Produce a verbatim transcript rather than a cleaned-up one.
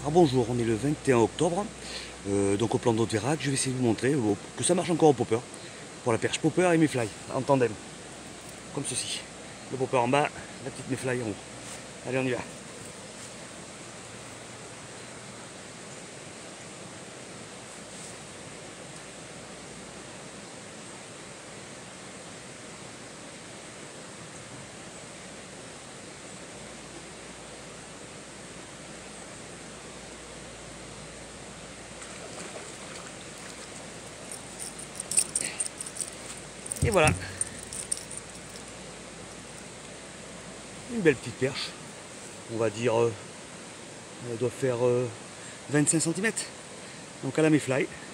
Alors bonjour, on est le vingt et un octobre, euh, donc au plan d'eau de Vérac, je vais essayer de vous montrer euh, que ça marche encore au popper, pour la perche popper et mayfly, en tandem, comme ceci. Le popper en bas, la petite mayfly en haut. Allez, on y va. Et voilà, une belle petite perche, on va dire, euh, elle doit faire euh, vingt-cinq centimètres, donc à la mayfly.